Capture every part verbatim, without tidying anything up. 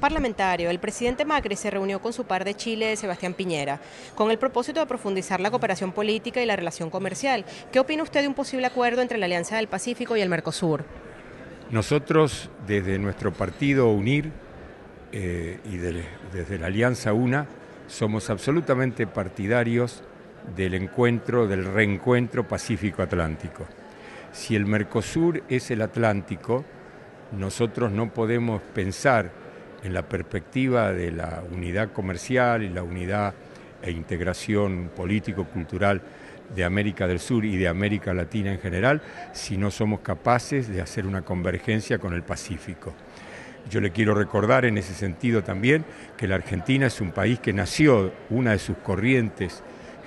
parlamentario, el presidente Macri se reunió con su par de Chile, Sebastián Piñera, con el propósito de profundizar la cooperación política y la relación comercial. ¿Qué opina usted de un posible acuerdo entre la Alianza del Pacífico y el Mercosur? Nosotros, desde nuestro partido UNIR eh, y de, desde la Alianza UNA, somos absolutamente partidarios del encuentro, del reencuentro Pacífico-Atlántico. Si el Mercosur es el Atlántico, nosotros no podemos pensar en la perspectiva de la unidad comercial y la unidad e integración político-cultural de América del Sur y de América Latina en general, si no somos capaces de hacer una convergencia con el Pacífico. Yo le quiero recordar en ese sentido también que la Argentina es un país que nació, una de sus corrientes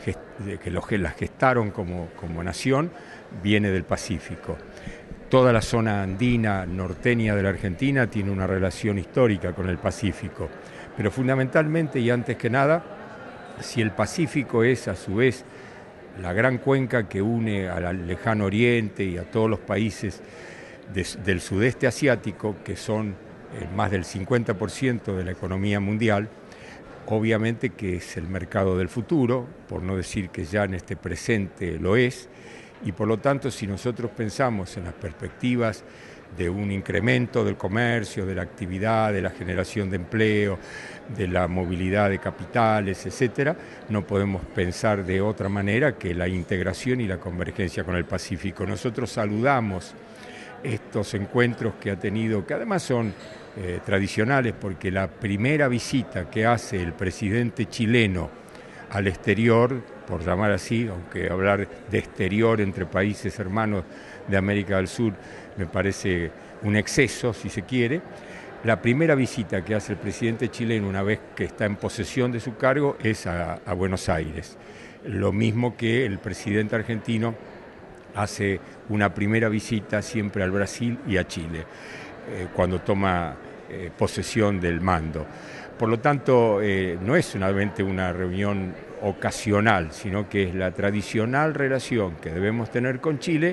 que los que la gestaron como, como nación, viene del Pacífico. Toda la zona andina norteña de la Argentina tiene una relación histórica con el Pacífico, pero fundamentalmente y antes que nada, si el Pacífico es a su vez la gran cuenca que une al lejano oriente y a todos los países de, del sudeste asiático, que son eh, más del cincuenta por ciento de la economía mundial, obviamente que es el mercado del futuro, por no decir que ya en este presente lo es, y por lo tanto si nosotros pensamos en las perspectivas de un incremento del comercio, de la actividad, de la generación de empleo, de la movilidad de capitales, etcétera, no podemos pensar de otra manera que la integración y la convergencia con el Pacífico. Nosotros saludamos estos encuentros que ha tenido, que además son eh, tradicionales, porque la primera visita que hace el presidente chileno al exterior, por llamar así, aunque hablar de exterior entre países hermanos de América del Sur me parece un exceso, si se quiere, la primera visita que hace el presidente chileno una vez que está en posesión de su cargo es a, a Buenos Aires. Lo mismo que el presidente argentino hace una primera visita siempre al Brasil y a Chile, eh, cuando toma eh, posesión del mando. Por lo tanto, eh, no es solamente una reunión ocasional, sino que es la tradicional relación que debemos tener con Chile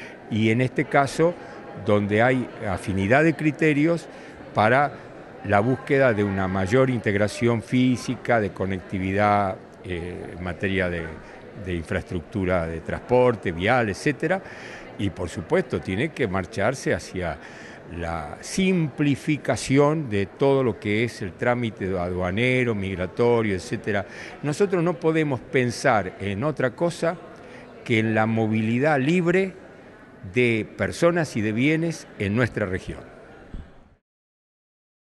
y en este caso donde hay afinidad de criterios para la búsqueda de una mayor integración física, de conectividad eh, en materia de, de infraestructura de transporte, vial, etcétera, y por supuesto tiene que marcharse hacia la simplificación de todo lo que es el trámite aduanero, migratorio, etcétera. Nosotros no podemos pensar en otra cosa que en la movilidad libre de personas y de bienes en nuestra región.